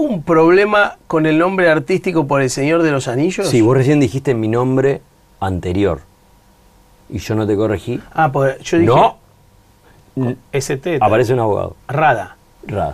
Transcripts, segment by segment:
un problema con el nombre artístico por El Señor de los Anillos? Sí, vos recién dijiste mi nombre anterior. Y yo no te corregí. Ah, pues yo dije... No. ST. Aparece un abogado. Rada. Rada.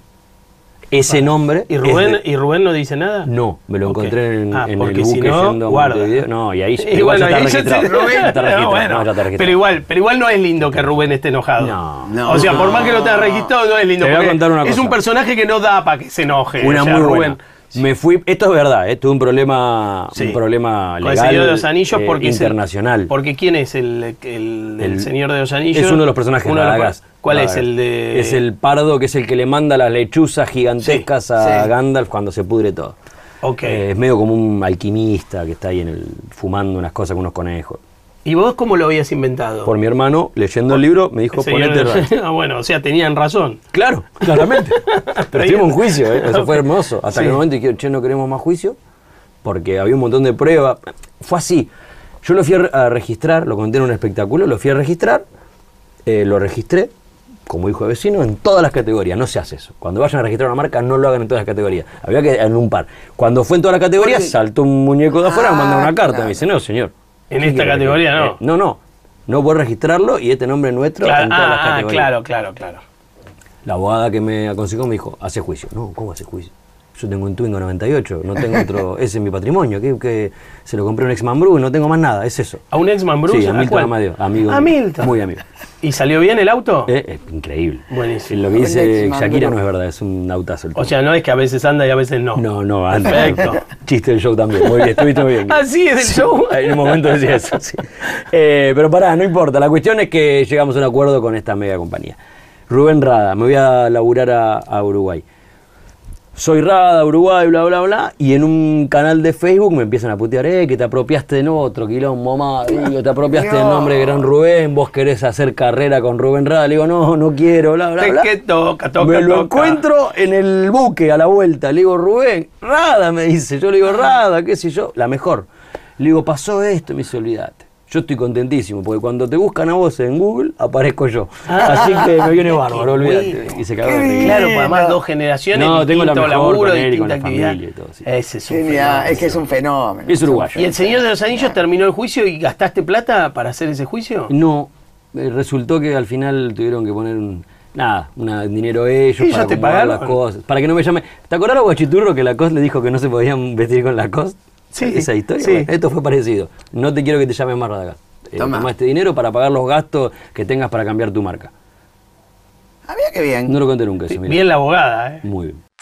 Ese nombre... ¿Y Rubén no dice nada? No, me lo encontré en el porque buque si no, yendo a guarda. Montevideo. No, y ahí Y bueno, ya ahí está ya registrado. Rubén, Ya está registrado. no, bueno, No, ya está registrado. pero igual no es lindo que Rubén esté enojado. No. O sea, por más que lo tenga registrado, no es lindo. Te voy a porque contar una es cosa. un personaje que no da para que se enoje. Una o sea, muy Rubén. buena. Me fui, esto es verdad, tuve un problema Sí. legal Con El Señor de los Anillos porque internacional. Porque ¿quién es el Señor de los Anillos? Es uno de los personajes de Radagast. ¿Cuál es el de...? Es el pardo que es el que le manda las lechuzas gigantescas a Gandalf cuando se pudre todo. Okay. Es medio como un alquimista que está ahí fumando unas cosas con unos conejos. ¿Y vos cómo lo habías inventado? Por mi hermano, leyendo el libro, me dijo, ponete Radagast. Bueno, o sea, tenían razón. Claro, claramente. Pero estuvimos en juicio, eso fue hermoso. Hasta que en el momento dijeron, che, no queremos más juicio, porque había un montón de pruebas. Fue así. Yo lo fui a registrar, lo conté en un espectáculo, lo fui a registrar, lo registré como hijo de vecino en todas las categorías. No se hace eso. Cuando vayan a registrar una marca, no lo hagan en todas las categorías. Había que en un par. Cuando fue en todas las categorías, saltó un muñeco de afuera, me mandó una carta. Me dice, no, señor. En esta categoría no. No puedo registrarlo y este nombre nuestro en todas las categorías. Claro. La abogada que me aconsejó me dijo, hace juicio. No, ¿cómo hace juicio? Yo tengo un Twingo 98, no tengo otro, ese es mi patrimonio, que se lo compré a un ex Mambrú y no tengo más nada, es eso. ¿A un ex Mambrú? Sí, a Milton Amadeo, amigo. ¿A Milton? Muy amigo. ¿Y salió bien el auto? Increíble. Buenísimo. Lo que dice Shakira no es verdad, es un autazo. O sea, no es que a veces anda y a veces no. No, anda. Perfecto. Chiste del show también, muy bien, estuviste muy bien. Ah, sí, es del show. En un momento decía eso, sí. Pero pará, no importa, la cuestión es que llegamos a un acuerdo con esta mega compañía. Rubén Rada, me voy a laburar a Uruguay. Soy Rada, Uruguay, bla, bla, bla, y en un canal de Facebook me empiezan a putear, que te apropiaste de otro quilombo más, digo, te apropiaste del nombre de Gran Rubén, vos querés hacer carrera con Rubén Rada, le digo, no quiero, bla, bla, bla. Que toca. Me lo encuentro en el buque a la vuelta, le digo, Rubén, Rada, me dice, yo le digo, Rada, qué sé yo, la mejor. Le digo, pasó esto, me dice, olvídate. Yo estoy contentísimo, porque cuando te buscan a vos en Google, aparezco yo. Así que me viene bárbaro, olvídate. Y se cagó de risa. Claro, pues además dos generaciones, no, tengo la mejor laburo, con él y con la actividad. familia y todo. Sí. Ese es un Genial, fenómeno. es que es un fenómeno. Es uruguayo. ¿Y El Señor de los Anillos terminó el juicio y gastaste plata para hacer ese juicio? No, resultó que al final tuvieron que poner dinero ellos ¿Y para ya te acomodar pagaron? las cosas. Para que no me llame. ¿Te acordás los guachiturros que Lacoste le dijo que no se podían vestir con Lacoste? Sí. Esa historia. Sí. Bueno, esto fue parecido. No te quiero que te llamen más Radagast. Toma este dinero para pagar los gastos que tengas para cambiar tu marca. Había que bien. No lo conté nunca eso, mirá. Bien la abogada, Muy bien.